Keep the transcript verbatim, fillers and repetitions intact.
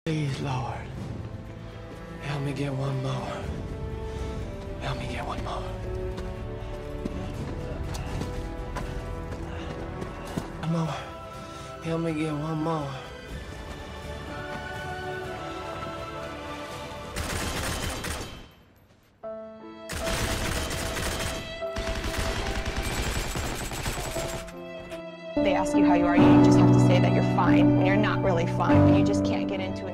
Please, Lord, help me get one more. Help me get one more. One more. Help me get one more. They ask you how you are, you just have to say that you're fine when you're not really fine, but you just can't get into it.